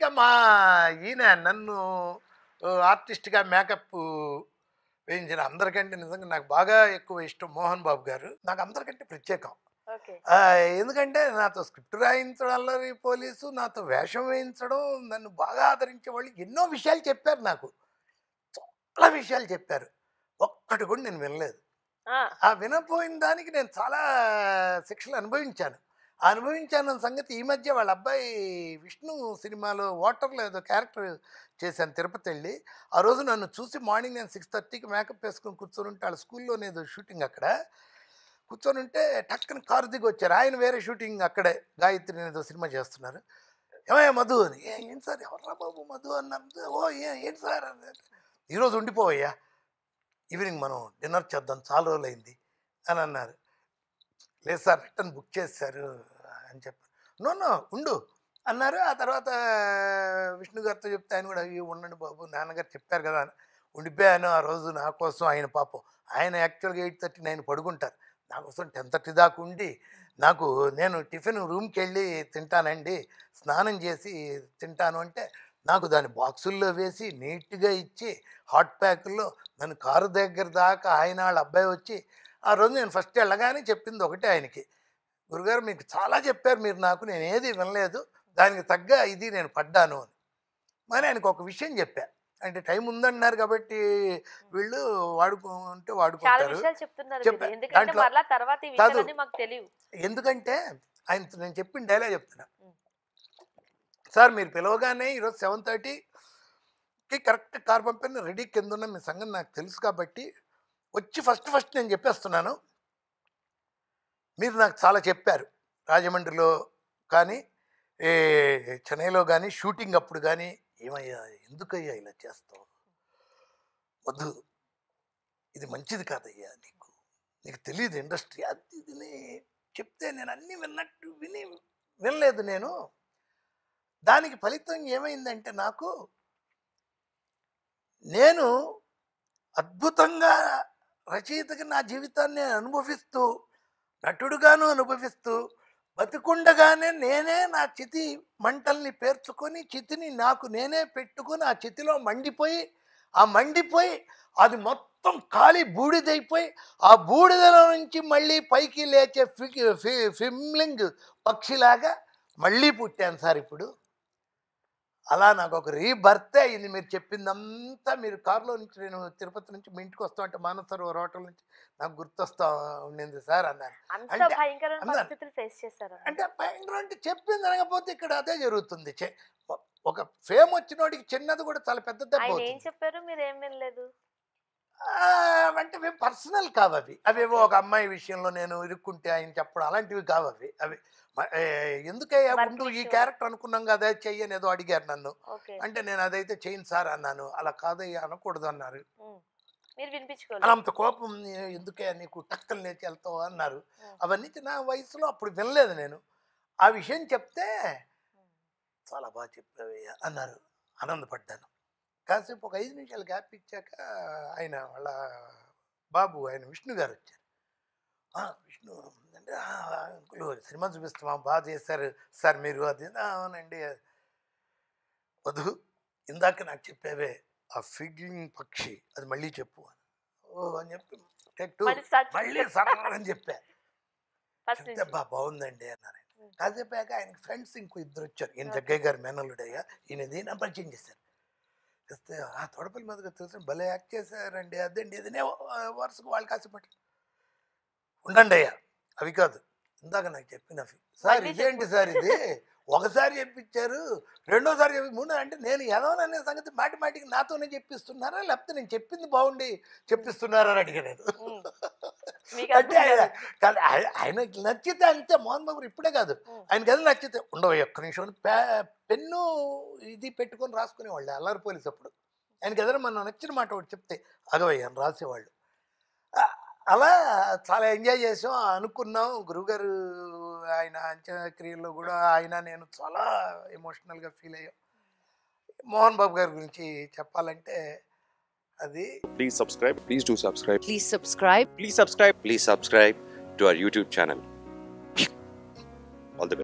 మా ఈయన నన్ను ఆర్టిస్ట్గా మేకప్ వేయించిన అందరికంటే నిజంగా నాకు బాగా ఎక్కువ ఇష్టం మోహన్ బాబు గారు. నాకు అందరికంటే ప్రత్యేకం. ఎందుకంటే నాతో స్క్రిప్ట్ రాయించడం, అల్లరి పోలీసు, నాతో వేషం వేయించడం, నన్ను బాగా ఆదరించే వాళ్ళు ఎన్నో విషయాలు చెప్పారు నాకు. చాలా విషయాలు చెప్పారు. ఒక్కటి కూడా నేను వినలేదు. ఆ వినపోయిన దానికి నేను చాలా శిక్షలు అనుభవించాను. అనుభవించాను సంగతి ఈ మధ్య వాళ్ళ అబ్బాయి విష్ణు సినిమాలో వాటర్లో ఏదో క్యారెక్టర్ చేశాను తిరుపతి వెళ్ళి. ఆ రోజు నన్ను చూసి మార్నింగ్ నేను 6:30కి మేకప్ వేసుకొని కూర్చొని ఉంటే వాళ్ళ స్కూల్లోనే ఏదో షూటింగ్ అక్కడ కూర్చొని ఉంటే టక్కన కారు దిగి వచ్చారు. ఆయన వేరే షూటింగ్ అక్కడే గాయత్రి ఏదో సినిమా చేస్తున్నారు. ఏమయ్యా మధు అని. ఏంటి సార్ ఎవర్రా బాబు మధు అన్నారు. ఓ ఏంటి సార్ అన్నారు. ఈరోజు ఉండిపోవయ్యా, ఈవినింగ్ మనం డిన్నర్ చేద్దాం, చాలా రోజులు అయింది అని అన్నారు. లేదు సార్ రిటర్న్ బుక్ చేశారు అని చెప్పారు. నో ఉండు అన్నారు. ఆ తర్వాత విష్ణు గారితో చెప్తే ఆయన కూడా ఉండండి బాబు, నాన్నగారు చెప్పారు కదా అని ఉండిపోయాను. ఆ రోజు నా కోసం ఆయన పాపం ఆయన యాక్చువల్గా 8:39 పడుకుంటారు, నా కోసం 10:30 దాకా ఉండి నేను టిఫిన్ రూమ్కి వెళ్ళి తింటానండి, స్నానం చేసి తింటాను అంటే నాకు దాని బాక్సుల్లో వేసి నీట్గా ఇచ్చి హాట్ ప్యాకుల్లో నన్ను కారు దగ్గర దాకా ఆయన వాళ్ళ అబ్బాయి వచ్చి ఆ రోజు నేను ఫస్ట్ వెళ్ళగానే చెప్పింది ఒకటే ఆయనకి, గురుగారు మీకు చాలా చెప్పారు మీరు నాకు, నేను ఏది వినలేదు, దానికి తగ్గ ఇది నేను పడ్డాను అని. మరి ఆయనకు ఒక విషయం చెప్పా, అంటే టైం ఉందన్నారు కాబట్టి వీళ్ళు వాడుకుంటారు కాదు. ఎందుకంటే ఆయనతో నేను చెప్పిన డైలాగ్ చెప్తున్నా, సార్ మీరు పిలవగానే ఈరోజు 7:30కి కరెక్ట్ కార్ పంపిన రెడీ కింద ఉన్న మీ సంగతి నాకు తెలుసు కాబట్టి వచ్చి ఫస్ట్ నేను చెప్పేస్తున్నాను, మీరు నాకు చాలా చెప్పారు రాజమండ్రిలో కానీ చెన్నైలో కానీ షూటింగ్ అప్పుడు కానీ, ఏమయ్యా ఎందుకయ్యా ఇలా చేస్తావు వద్దు, ఇది మంచిది కాదయ్యా, నీకు తెలియదు ఇండస్ట్రీ అది ఇది చెప్తే నేను అన్నీ వినలేదు. నేను దానికి ఫలితం ఏమైందంటే నేను అద్భుతంగా రచయితగా నా జీవితాన్ని అనుభవిస్తూ, నటుడుగాను అనుభవిస్తూ, బతికుండగానే నేనే నా చితి మంటల్ని పేర్చుకొని చితిని నాకు నేనే పెట్టుకొని ఆ చితిలో మండిపోయి అది మొత్తం ఖాళీ బూడిదైపోయి ఆ బూడిదలో నుంచి మళ్ళీ పైకి లేచే ఫిమ్లింగ్ పక్షిలాగా మళ్ళీ పుట్టాను సార్ ఇప్పుడు. అలా నాకు ఒక రీబర్తే అయింది. మీరు చెప్పిందంతా మీరు కారులో నుంచి నేను తిరుపతి నుంచి మీ ఇంటికి వస్తా అంటే మానసరోవర్ హోటల్ నుంచి నాకు గుర్తొస్తా ఉండింది సార్ అన్నాను. అంటే భయంకరం అంటే చెప్పింది అనకపోతే ఇక్కడ అదే జరుగుతుంది. ఒక ఫేమ్ వచ్చినోడికి చిన్నది కూడా చాలా పెద్దది. ఏం చెప్పారు మీరు ఏం వినలేదు అంటే మేము పర్సనల్ కావు అవేవో ఒక అమ్మాయి విషయంలో నేను ఇరుక్కుంటే ఆయన చెప్పడం అలాంటివి కావు అవి ఎందుకయ్యా ముందు ఈ క్యారెక్టర్ అనుకున్నాం కదా చెయ్యని ఏదో అడిగారు నన్ను. అంటే నేను అదైతే చేయను సార్ అన్నాను. అలా కాదయ్యా అనకూడదు అన్నారు. అంత కోపం ఎందుకయ్యా నీకు టక్కలు లేచి వెళ్తావు అన్నారు. అవన్నీ నా వయసులో అప్పుడు వినలేదు నేను. ఆ విషయం చెప్తే చాలా బాగా చెప్పావయ్యా అన్నారు. ఆనందపడ్డాను. కాసేపు ఒక 5 నిమిషాలు గ్యాప్ ఇచ్చాక ఆయన వాళ్ళ బాబు ఆయన విష్ణు గారు వచ్చారు. విష్ణు అంటే అంకులు సినిమా చూపిస్తామా, బాగా చేశారు సార్ మీరు అది. అవునండి. వధు ఇందాక నాకు చెప్పావే ఆ ఫిగ్లింగ్ పక్షి అది మళ్ళీ చెప్పు అని చెప్పి మళ్ళీ సరళ అని చెప్పా. చెప్తే బాగుందండి అన్నారు. కాసేపాక ఆయనకి ఫ్రెండ్స్ ఇంకో 2 వచ్చారు. ఈయన జగ్గయ్య గారు మేనల్లుడయ్యా, ఈయనది నా పరిచయం చేశారు. చేస్తే తోడపల్లి మీదగా తెలుసు భలే యాక్ట్ చేశారండి అదండి ఏదైనా వరుసకు వాళ్ళు కాసేపట్లు ఉండండి అయ్యా అవి కాదు ఇందాక నాకు చెప్పినవి సార్ ఇదేంటి సార్ ఇది ఒకసారి చెప్పించారు రెండోసారి చెప్పి మూడో అంటే నేను ఎదవననే సంగతి మాటికి నాతోనే చెప్పిస్తున్నారా లేకపోతే నేను చెప్పింది బాగుండి చెప్పిస్తున్నారా అని అడిగాను. అంటే ఆయనకి నచ్చితే అంతే. మోహన్ బాబు ఇప్పుడే కాదు ఆయనకి ఏదో నచ్చితే ఉండవు ఒక్క నిమిషం పెన్ను ఇది పెట్టుకొని రాసుకునేవాళ్ళు అల్లరి పోలీసు అప్పుడు. ఆయనకి ఏదైనా మనం నచ్చిన మాట ఒకటి చెప్తే అగవయ్యాను రాసేవాళ్ళు. అలా చాలా ఎంజాయ్ చేసాం అనుకున్నాం. గురువుగారు ఆయన అంత్యక్రియల్లో కూడా ఆయన నేను చాలా ఎమోషనల్గా ఫీల్ అయ్యాం. మోహన్ బాబు గారి గురించి చెప్పాలంటే అది please subscribe, please do subscribe, please subscribe, please subscribe, please subscribe to our YouTube channel.